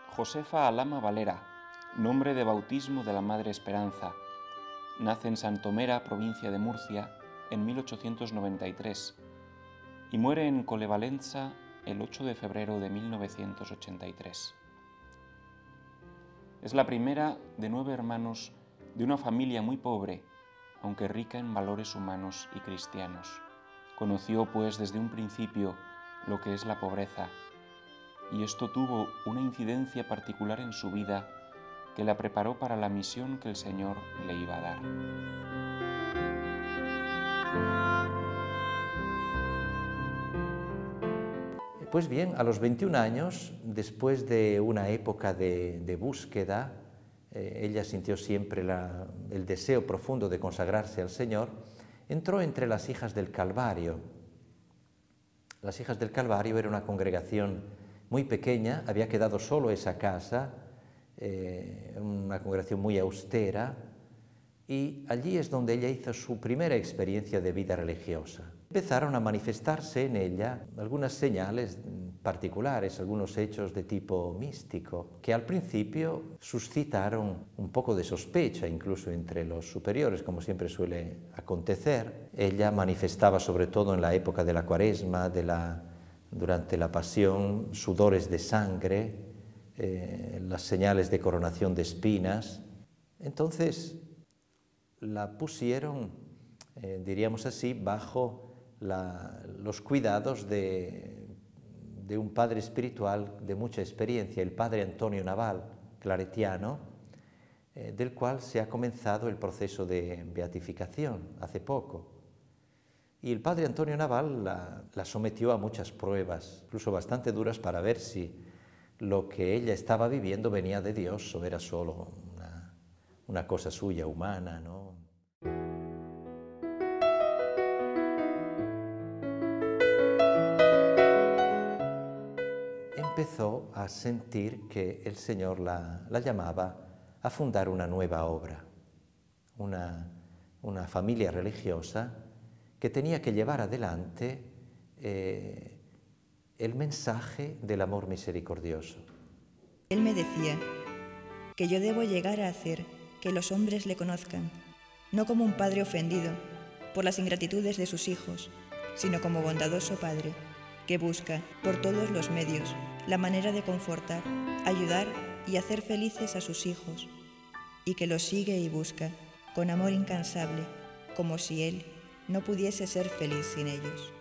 Josefa Alama Valera, nombre de bautismo de la Madre Esperanza. Nace en Santomera, provincia de Murcia, en 1893 y muere en Colevalenza el 8 de febrero de 1983. Es la primera de 9 hermanos de una familia muy pobre, aunque rica en valores humanos y cristianos. Conoció, pues, desde un principio lo que es la pobreza, y esto tuvo una incidencia particular en su vida que la preparó para la misión que el Señor le iba a dar. Pues bien, a los 21 años, después de una época de búsqueda, ella sintió siempre el deseo profundo de consagrarse al Señor, entró entre las Hijas del Calvario. Las Hijas del Calvario era una congregación muy pequeña, había quedado solo esa casa, una congregación muy austera, y allí es donde ella hizo su primera experiencia de vida religiosa. Empezaron a manifestarse en ella algunas señales particulares, algunos hechos de tipo místico, que al principio suscitaron un poco de sospecha, incluso entre los superiores, como siempre suele acontecer. Ella manifestaba, sobre todo en la época de la Cuaresma, durante la Pasión, sudores de sangre, las señales de coronación de espinas. Entonces la pusieron, diríamos así, bajo los cuidados de un padre espiritual de mucha experiencia, el padre Antonio Naval, claretiano, del cual se ha comenzado el proceso de beatificación hace poco. Y el padre Antonio Naval la sometió a muchas pruebas, incluso bastante duras, para ver si lo que ella estaba viviendo venía de Dios o era solo una cosa suya, humana, ¿no? Empezó a sentir que el Señor la llamaba a fundar una nueva obra, una familia religiosa que tenía que llevar adelante el mensaje del amor misericordioso. Él me decía que yo debo llegar a hacer que los hombres le conozcan, no como un padre ofendido por las ingratitudes de sus hijos, sino como bondadoso padre que busca por todos los medios la manera de confortar, ayudar y hacer felices a sus hijos, y que los sigue y busca con amor incansable, como si él no pudiese ser feliz sin ellos.